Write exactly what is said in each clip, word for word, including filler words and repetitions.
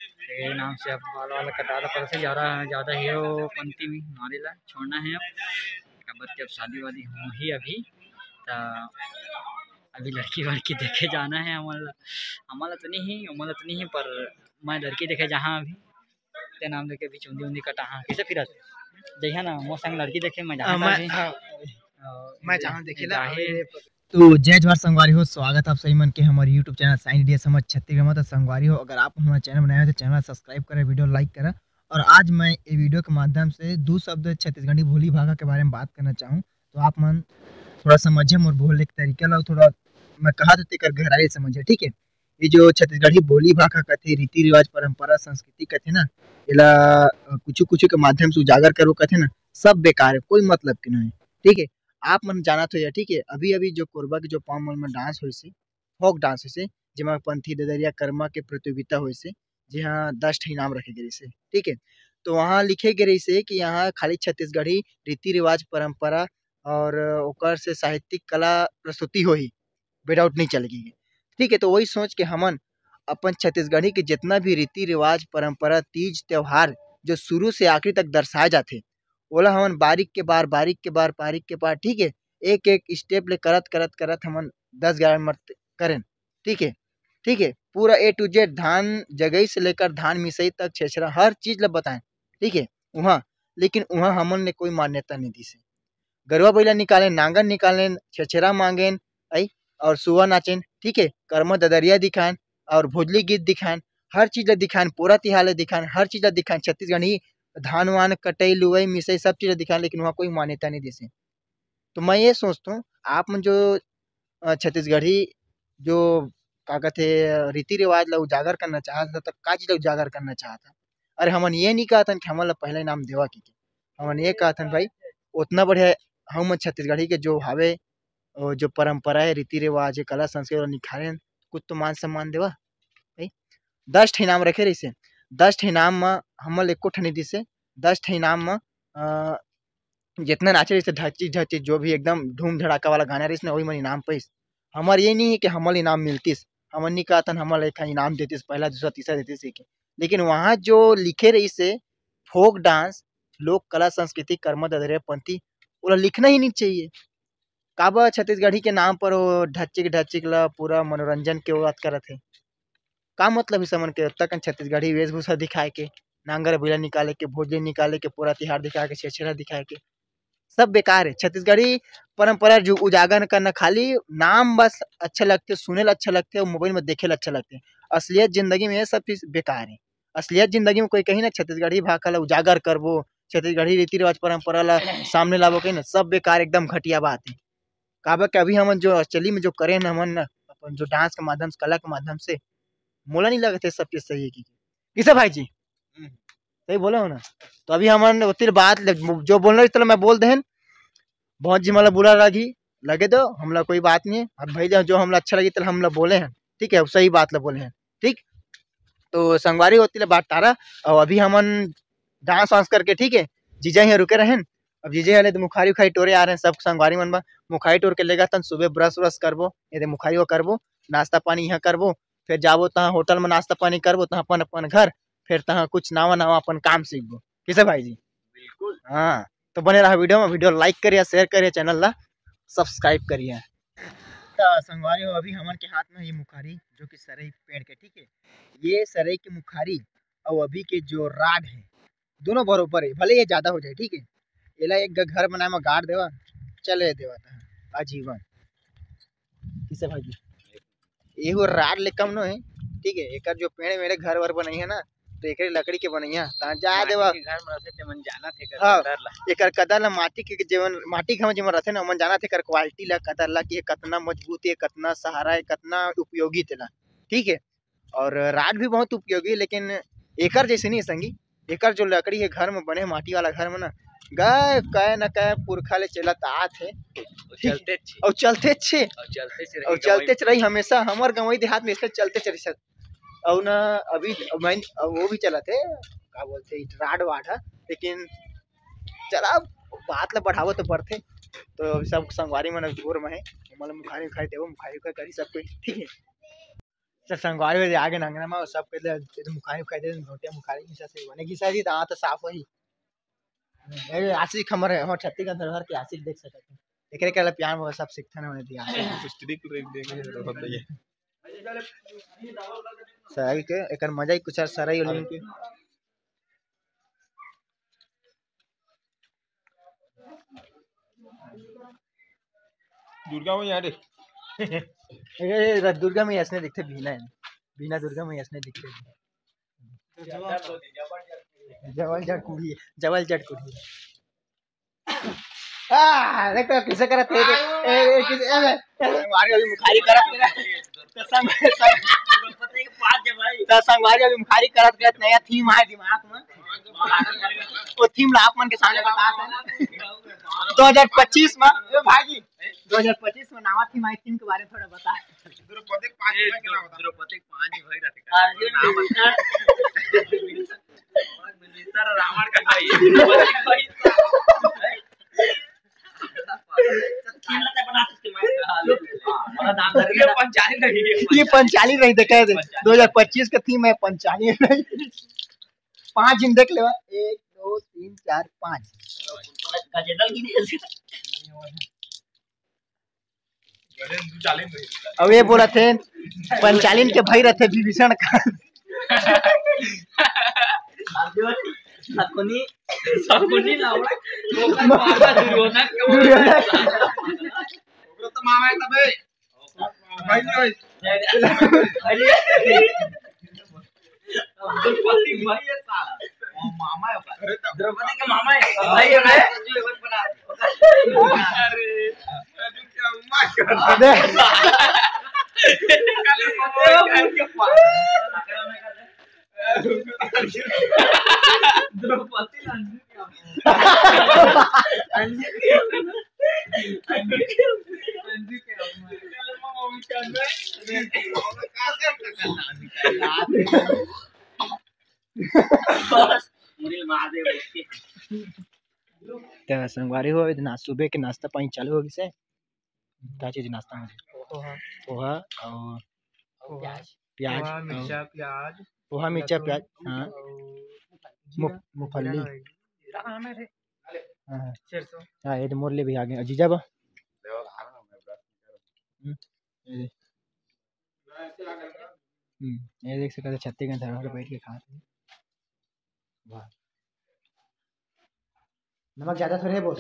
के नाम से अब बाल वाल कटा था पर से ज़्यादा ज़्यादा हीरोपंती में हमारे ला छोड़ना है अब अब जब शादी वादी हो ही अभी तो अभी लड़की वड़की देखे जाना है हमारा हमारा तो नहीं हमारा तो नहीं है पर मैं लड़की देखे जहाँ अभी ते नाम लेके अभी चुंदी उंदी कटा हाँ कैसे फिर जइहा ना मोर संग लड़की देखे मैं जहाँ मैं अभी हाँ, मैं जहाँ देखेला जाहे तो जय जवाहर संगवारी हो। स्वागत आप सही मन के हमारे यूट्यूब चैनल साइन इंडिया समझ छत्तीसगढ़ में तो संगवारी हो। अगर आप हमारा चैनल बनाए हो तो चैनल सब्सक्राइब करें, वीडियो लाइक करें। और आज मैं ये वीडियो के माध्यम से दो शब्द छत्तीसगढ़ी बोली भाषा के बारे में बात करना चाहूँ, तो आप मन थोड़ा समझे मोर बोलने के तरीका ला थोड़ा मैं कहा तो तेकर गहराई समझे। ठीक है, ये जो छत्तीसगढ़ी बोली भाषा कथे, रीति रिवाज, परंपरा, संस्कृति कथे ना, एला कुछ कुछ के माध्यम से उजागर करो कथे ना, सब बेकार है, कोई मतलब के नहीं। ठीक है, आप मन जाना तो या ठीक है, अभी अभी जो कोरबा के जो पाम मन में डांस होइसे से, फोक डांस होइसे, जेमा पंथी ददरिया कर्मा के प्रतियोगिता होइसे, जहाँ दस ठे इनाम रखे गए से। ठीक है, तो वहाँ लिखे गए से कि यहाँ खाली छत्तीसगढ़ी रीति रिवाज, परंपरा और ओकर से साहित्यिक कला प्रस्तुति होही, विदाउट नहीं चलेगी। ठीक है, तो वही सोच के हमन अपन छत्तीसगढ़ी के जितना भी रीति रिवाज, परंपरा, तीज त्योहार जो शुरू से आखिरी तक दर्शाए जाते, ओला हमन बारीक के बार बारीक के बार बारीक के बार, ठीक है, एक एक स्टेप ले करत करत करत हमन दस ग्यारह मिनट करें। ठीक है, ठीक है, पूरा ए टू जेड धान जगई से लेकर धान मिसई तक छेछरा हर चीज ला बताएं। ठीक है, वहाँ लेकिन वहाँ हमन ने कोई मान्यता नहीं दी से। गरवा बैला निकालें, नांगर निकालें, छेछरा मांगें आई और सुआ नाचें। ठीक है, कर्म ददरिया दिखाएं और भोजली गीत दिखाएं, हर चीज ला दिखाएं, पूरा तिहार ला दिखाएं, हर चीज ला दिखाएं, छत्तीसगढ़ी धान वान कटई लुवई मिसई सब चीज दिखाएं, लेकिन वहाँ कोई मान्यता नहीं दी। तो मैं ये सोचता हूँ आप मन जो अ, छत्तीसगढ़ी जो का कहते रीति रिवाज ला उजागर करना चाहता तो का चीज ला उजागर करना चाहता। अरे हमन ये नहीं कहतन कि हमन ला पहले नाम देवा की के। हमन ये कहतन भाई उतना बढ़िया हम छत्तीसगढ़ी के जो हावे और जो परंपरा है, रीति रिवाज है, कला संस्कृति निखारे कुछ तो मान सम्मान देवा भाई। दस ठे इनाम रखे रहिसे, दस ठे इनाम में हमन एको ठे नहीं दिसे, दस ठे इनाम में अ, जितना नाचे रहिसे ढाची ढाची जो भी एकदम धूम धड़ाका वाला गाना रहिस ना, वही मन इनाम पाइस। हमर ये नहीं है कि हमन इनाम मिलतिस, हमन नहीं कहतन हमन एक इनाम देतिस, पहला दूसरा तीसरा देतिस एक, लेकिन वहाँ जो लिखे रहिसे फोक डांस, लोक कला संस्कृति, कर्म ददरिया पंथी, ओला लिखना ही नहीं चाहिए। काबर छत्तीसगढ़ी के नाम पर वो ढचिक ढचिक ला पूरा मनोरंजन के बात करत है। का मतलब इस मन के तक छत्तीसगढ़ी वेशभूषा दिखाए के, नांगर बिला निकाले के, भोजली निकाले के, पूरा तिहार दिखाए के, छेछरा दिखाए के, सब बेकार है। छत्तीसगढ़ी परंपरा जो उजागर करना खाली नाम बस अच्छा लगते, सुने ला अच्छा लगते और मोबाइल में देखे ला अच्छा लगते, असलियत जिंदगी में ये सब चीज बेकार है। असलियत जिंदगी में कोई कही ना छत्तीसगढ़ी भाषा ला उजागर करबो, छत्तीसगढ़ी रीति रिवाज परंपरा ला सामने लाबो कही ना, सब बेकार एकदम घटिया बात है। काबर के अभी हमन जो एक्चुअली में जो करें न हमन न, अपन जो डांस के माध्यम से, कला के माध्यम से, मोला नहीं लगत है सब चीज सही है की किसे भाई जी सही बोले हो ना। तो अभी हमन उतिर बात जो बोल रहे चलो मैं बोल देहन, बहुत जी मला बुरा लगी लगे दो हमला कोई बात नहीं है। अब भाई जो हमला अच्छा लगी तो हमला बोले हैं, ठीक है, सही बात ला बोले हैं। ठीक, तो संगवारी होती ला बात तारा, और अभी हमन डांस वांस करके, ठीक है, जीजा यहाँ रुके रहें। अब जीजे हले तो मुखारी उखारी टोरे आ रहे हैं सब संगवारी मन बा, मुखारी टोर के लेगा तन सुबह ब्रश व्रश करबो, ये मुखारी वो करबो, नाश्ता पानी यहाँ करबो, फिर जाबो तहाँ होटल में नाश्ता पानी करबो, तहाँ अपन अपन घर, फिर तहाँ कुछ नवा नवा अपन काम सीखबो। किसे भाई जी बिल्कुल हाँ। तो बने रहा वीडियो में, वीडियो लाइक करिए, शेयर करिए, चैनल ला सब्सक्राइब करिए। तो संगवारी हो अभी हमन के हाथ में ये मुखारी जो कि सरई पेड़ के, ठीक है, ये सरई की मुखारी और अभी के जो राड है दोनों बरोबर है, भले ये ज्यादा हो जाए। ठीक है, एला एक घर बनाए में गाड़ देवा, चले देवा था आजीवन। किसे भाई एगो राड ले कम न है। ठीक है, एकर जो पेड़ मेरे घर वर बनई है ना, तो एक लकड़ी के बनैया ता जा देवा घर में रहथे ते मन जाना थे कर कदर ला, एकर कदर ला माटी के जीवन माटी के जेमन रहथे ना मन जाना थे कर क्वालिटी ला, कदर ला कि कितना मजबूत है, कितना सहारा है, कितना उपयोगी तेला। ठीक है, और राड भी बहुत उपयोगी है, लेकिन एकर जैसे नहीं संगी। एकर जो लकड़ी है घर में बने माटी वाला घर में ना, गए कहे न कहे पुरखा ले चलत आत है चलते और चलते छे और चलते रही हमेशा। हमार गंवई देहात में इसलिए चलते चल और ना अभी मैं वो भी चला थे क्या बोलते राड वाड है, लेकिन चला बात ला बढ़ावो तो बढ़ते। तो सब संगवारी मन जोर में है, मतलब मुखारी उखारी देवो, मुखारी उखारी करी सब कोई। ठीक है। सब संगवारी हो आगे नंगना में सब के दे मुखारी खाई दे घोटिया मुखारी हिस्सा से बने की सारी दांत साफ होई ए आशिक हमर हो छत्तीसगढ़ धरोहर के आशिक देख सकत एकरे के प्यार वो सब सिखथन होने दिया स्टिक रेट देखे रहत है सही के एकर मजा ही कुछ सरई ओलिन के दुर्गा में यार ए दुर्गा में ऐसने दिखते बिना बिना दुर्गा में ऐसने दिखते जवल जट कुड़ी जवल जट कुड़ी आ देखो किसे करत है ए ए किसे मारे अभी मुखारी करत कसम द्रौपदी के पास जे भाई त संगवारी अभी मुखारी करत करत नया थीम है दिमाग में वो थीम ला आप मन के सामने बताते हैं दो हज़ार पच्चीस में ए भाई दो हज़ार पच्चीस में नवा थीम आई थीम के बारे में थोड़ा बता द्रौपदी के पांच के नाम बता द्रौपदी के पांच भाई रहते नाम मिनिस्टर रावण का भाई ये पंचाली नहीं देखा दो हजार पच्चीस का थीम है पंचाली नहीं पांच दिन देख ले एक दो तीन चार पाँच अब ये बोला थे पंचालीन के भाई रहते विभीषण का सकुनी सकुनी लावड़ा लोकल मामा दुर्योधन के ओकरो तो मामा है तबे भाई नहीं द्रौपदी भाई है साला ओ मामा है द्रौपदी के मामा है भाई है मैं बना अरे तू क्या उम्मा कर दे कल मामा के पास द्रौपदी लंजू तो संगवारी हो ना सुबह के नाश्ता पानी चालू होगी से क्या चीज नाश्ता में पोहा और प्याज प्याज मिर्चा प्याज पोहा मिर्चा प्याज हाँ मूंगफली हाँ ये तो मोर ले भी आ गए जीजा बा ये देख सकते छत्तीसगढ़ धरोहर बैठ के खाते वाह नमक ज्यादा थोड़े है बोस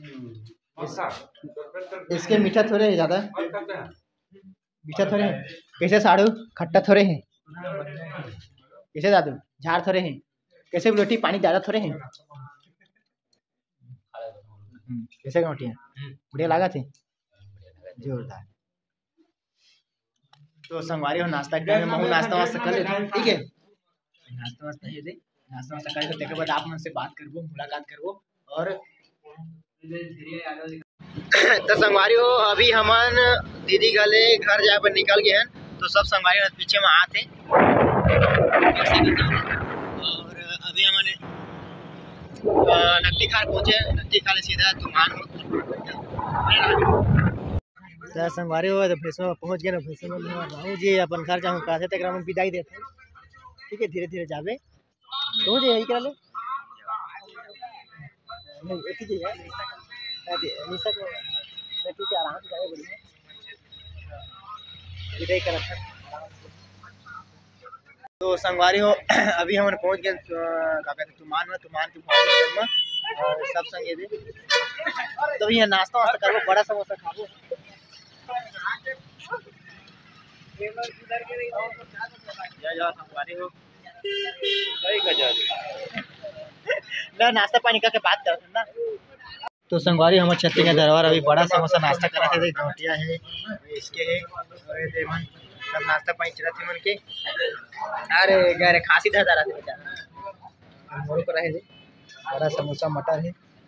इसके मीठा थोड़े है ज्यादा मीठा थोड़े है कैसे साड़ू खट्टा थोड़े है कैसे दादू झाड़ थोड़े हैं कैसे रोटी पानी ज्यादा थोड़े हैं कैसे रोटियाँ बढ़िया लगा थे जोरदार तो संगवारी हो नाश्ता के टाइम में नाश्ता वास्ता कर लेते हैं ठीक है नाश्ता वास्ता ये दे नाश्ता वास्ता कर लेते के बाद आप मन से बात करबो मुलाकात करबो और तो संगवारी हो अभी हमन दीदी गले घर जाए पर निकल गए हैं तो सब संगवारी पीछे में आते और अभी हमने नकटी खाल पहुंचे नकटी खाल सीधा तुमान तो संगवारी हो तो भैंसों में पहुंच गए ना भैंसों में रहूँ जी अपन घर जाऊँ कहा तक हम विदाई देते ठीक है धीरे धीरे जावे तो जी यही करा ले ठीक है आराम से जाए बढ़िया विदाई करा तो संगवारी हो अभी हम पहुंच गए का कहते तुमान में तुमान के में और सब संग ये तो ये नाश्ता वास्ता करो बड़ा समोसा खाबो संगवारी हो ना नाश्ता पानी का के बात करते ना तो संगवारी हमारे छत्तीसगढ़ दरबार अभी बड़ा समोसा नाश्ता करा थे घोटिया है इसके है और देवन सब नाश्ता पानी चला थे मन के अरे गरे खांसी धर रहा थे बेटा मोर को रहे बड़ा समोसा मटर है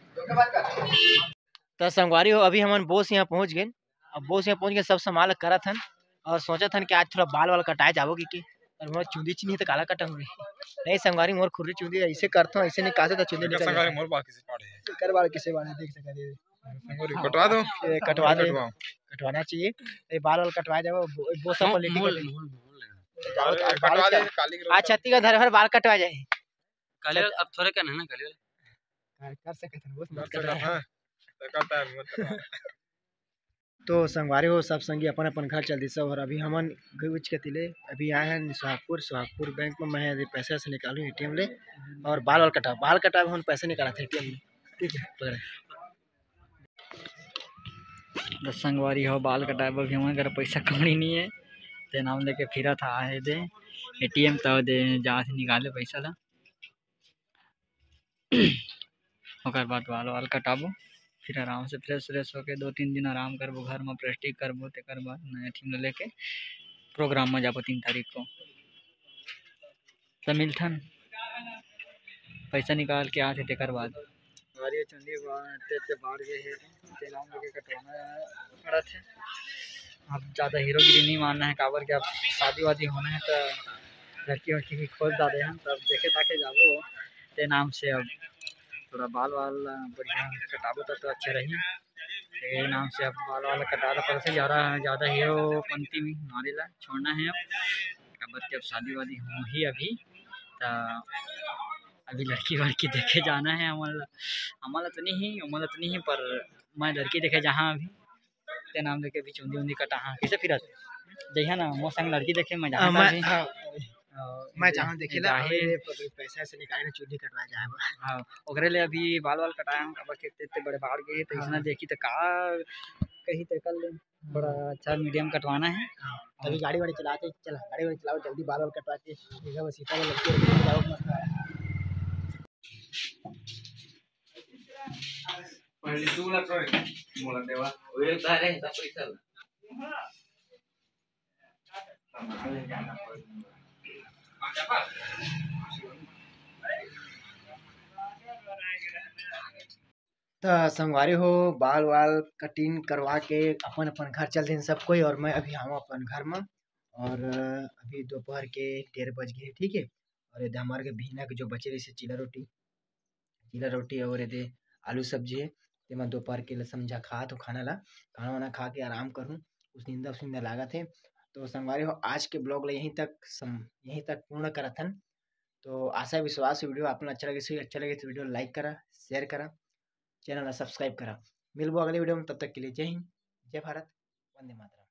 तो संगवारी हो अभी हमन बोस यहाँ पहुँच गए अब बोस यहाँ पहुँच गए सब संभाल करा थन और सोचा था कि आज थोड़ा बाल वाल कटाए जाओगे कि और मोर चुंदी चुनी तो काला कटंगे नहीं संगवारी मोर खुर्री चुंदी ऐसे करता हूँ ऐसे नहीं काटे तो चुंदी निकल संगवारी मोर बाल किसे पाड़े कर बाल किसे बाल देख सका दे संगवारी कटवा दो कटवा दे कटवाना चाहिए ये बाल वाल कटवा जाओ बोसा पर लेके जाओ तो आज बाल कटवा दे कट- काली आज छत्ती का धर भर बाल कटवा जाए कल अब थोड़े करना है ना कल कर सकते हैं बस मत कर कटवा। हां तो करता है मत करवा। तो संगवारी हो सब संगी अपन अपन घर चल दिशा और अभी हमन गुच के तिले अभी आए हैं सुहागपुर सुहागपुर बैंक में मैं अभी पैसे से निकालू एटीएम ले और बाल वाल कटा बाल कटा हम पैसे निकाला था एटीएम में ठीक है पकड़े। दस संगवारी हो बाल कटाए बर भी हमारे घर पैसा कौड़ी नहीं है ते नाम लेके फिरा था आए दे एटीएम तो दे जहाँ से निकाले पैसा ला ओकर बाद बाल वाल कटाबो फिर आराम से फ्रेश फ्रेश होके दो तीन दिन आराम करबो घर में प्रैक्टिस करबो तेकर बाद नया टीम लेके प्रोग्राम में जाबो तीन तारीख को सब मिलथन पैसा निकाल के आते तेकर बाद गाड़ी चंदी ते ते बाहर गए है ते नाम लेके कटवाना पड़ा थे। अब ज़्यादा हीरोगिरी नहीं मानना है काबर के अब शादी वादी होना है तो लड़की वड़की की खोज डाले हैं तब देखे ताके जाबो ते नाम से अब थोड़ा बाल वाल बढ़िया कटाबो तो, तो अच्छे रही ये नाम से अब बाल वाल कटा दो पर से ज़्यादा ज़्यादा हीरो पंक्ति में मारे ला छोड़ना है अब अब जब शादी वादी हो ही अभी तो अभी लड़की वड़की देखे जाना है हमारा हमारा तो नहीं हमारा तो नहीं है पर मैं लड़की देखे जहाँ अभी ते नाम लेके भी चुंदी उंदी कटा हाँ कैसे फिर जइहा ना मोर संग लड़की देखे मैं जहाँ मैं भी हाँ, अ, मैं जहाँ देखेला जाहे अभी पैसा से निकाले चूड़ी कटवा जाए हाँ ओकरे ले अभी बाल वाल कटाया हूँ काबर के इतने बड़े बाहर गए तो इसना देखी तो का कहीं तो कर ले बड़ा अच्छा मीडियम कटवाना है अभी गाड़ी वाड़ी चलाते चला गाड़ी वाड़ी चलाओ जल्दी बाल वाल कटवा के देखा बस सीता में लड़की जाओ मस्त पहले तू ला करे मोला देवा ओए तारे हिसाब पैसा तो संगवारी हो बाल वाल कटिंग करवा के अपन अपन घर चल दिन सब कोई और मैं अभी आऊँ अपन घर में और अभी दोपहर के डेढ़ बज गए ठीक है और ये हमारे के भीना के जो बचे रही चीला रोटी चीला रोटी और ये आलू सब्जी है तो मैं दोपहर के लिए समझा खा तो खाना ला खाना वाना खा के आराम करूँ कुछ नींदा सुंदा लागत है। तो संगवारी हो आज के ब्लॉग यहीं तक सम यहीं तक पूर्ण करथन। तो आशा विश्वास वीडियो आपको अच्छा लगे अच्छा लगे तो वीडियो लाइक करा शेयर करा चैनल सब्सक्राइब करा मिलबो अगले वीडियो में तब तक के लिए जय हिंद जय भारत वंदे मातरम।